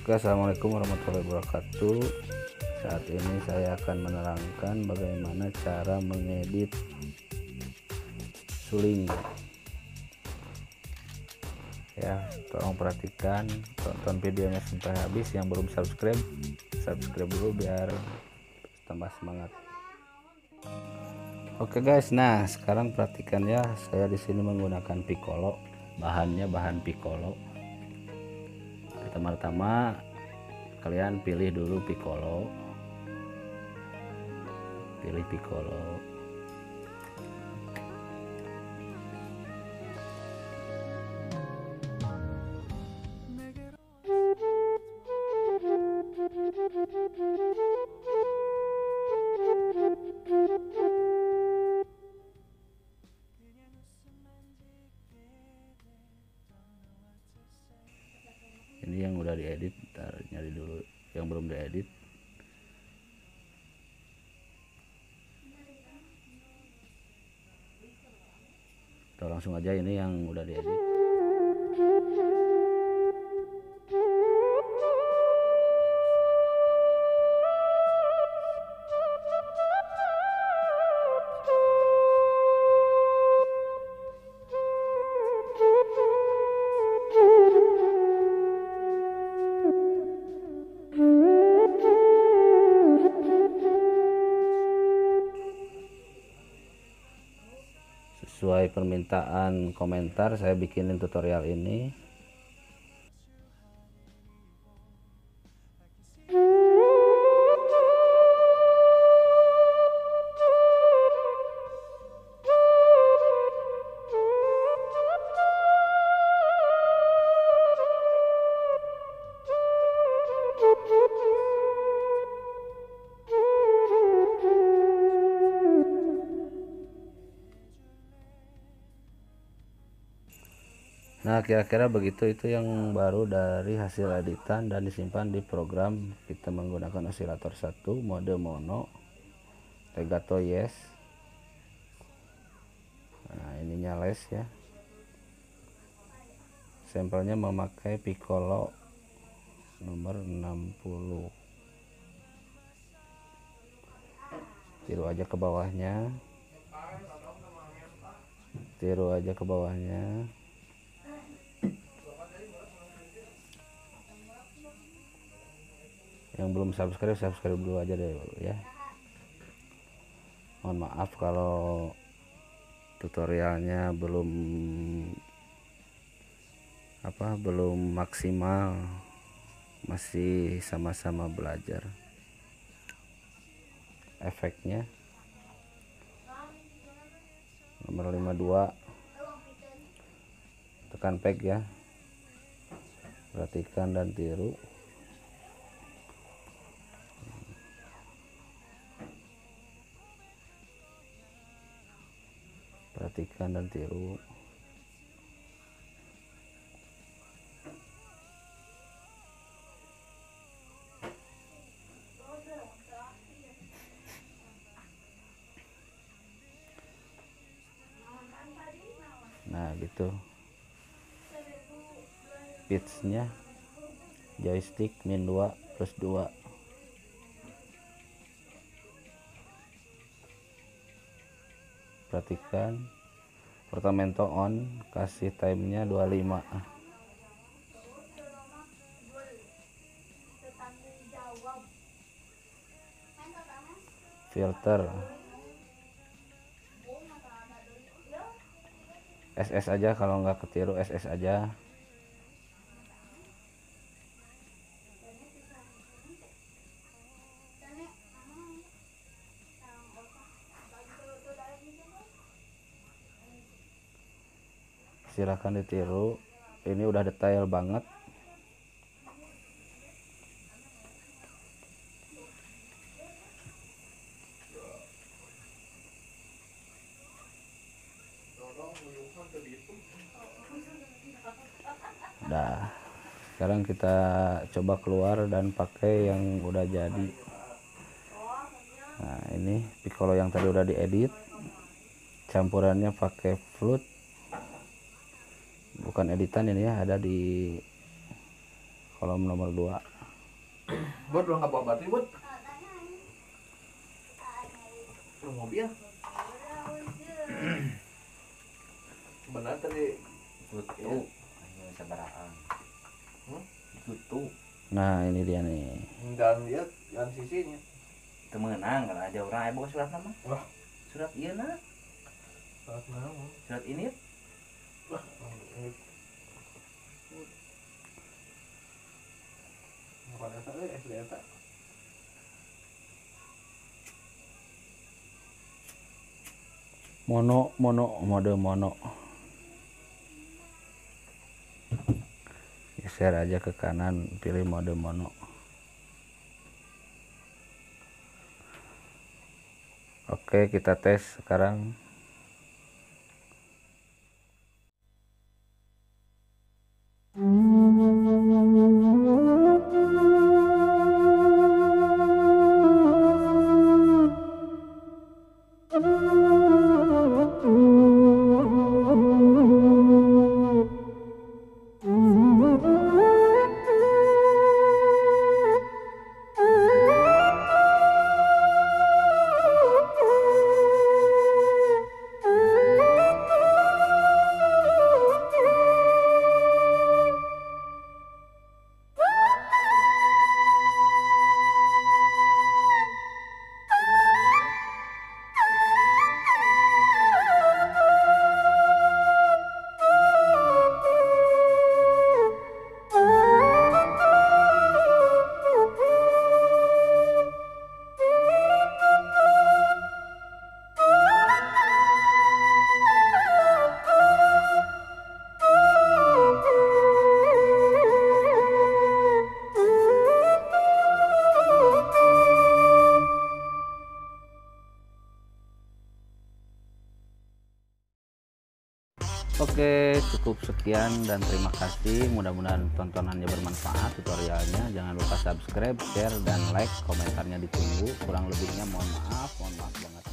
Oke, assalamualaikum warahmatullahi wabarakatuh. Saat ini saya akan menerangkan bagaimana cara mengedit suling. Ya, tolong perhatikan, tonton videonya sampai habis. Yang belum subscribe dulu biar tambah semangat. Oke guys, nah sekarang perhatikan ya, saya di sini menggunakan piccolo. Bahannya bahan piccolo. Pertama-tama kalian pilih dulu piccolo. Pilih piccolo. Ini yang udah diedit, ntar nyari dulu yang belum diedit. Atau langsung aja ini yang udah diedit. Sesuai permintaan komentar saya bikinin tutorial ini. Nah, kira-kira begitu, itu yang baru dari hasil editan dan disimpan di program. Kita menggunakan osilator 1 mode mono, legato yes. Nah, ininya les ya. Sampelnya memakai piccolo nomor 60. Tiru aja ke bawahnya. Tiru aja ke bawahnya. Yang belum subscribe dulu aja deh ya. Mohon maaf kalau tutorialnya belum maksimal, masih sama-sama belajar. Efeknya nomor 52, tekan peg ya, perhatikan dan tiru. Perhatikan dan tiru. Nah gitu pitchnya, joystick min 2 plus 2. Perhatikan portamento on, kasih timenya 25. Filter SS aja, kalau nggak ketiru SS aja. Silahkan ditiru, ini udah detail banget. Nah, sekarang kita coba keluar dan pakai yang udah jadi. Nah, ini piccolo yang tadi udah diedit, campurannya pakai flute, bukan editan ini ya, ada di kolom nomor 2. Buat udah nggak bawa baterai buat mobil. Benar tadi tutup ayo sabaraan tutup. Nah ini dia nih. Dan lihat yang sisinya Temenang kalau aja orang ayo bawa surat nama. Wah. Surat iya nak. saat mana Surat ini. wah ini pada saat SD eta Mode mono. Geser aja ke kanan, pilih mode mono. Oke, kita tes sekarang. Oke, cukup sekian dan terima kasih. Mudah-mudahan tontonannya bermanfaat, tutorialnya. Jangan lupa subscribe, share, dan like. Komentarnya ditunggu. Kurang lebihnya mohon maaf banget.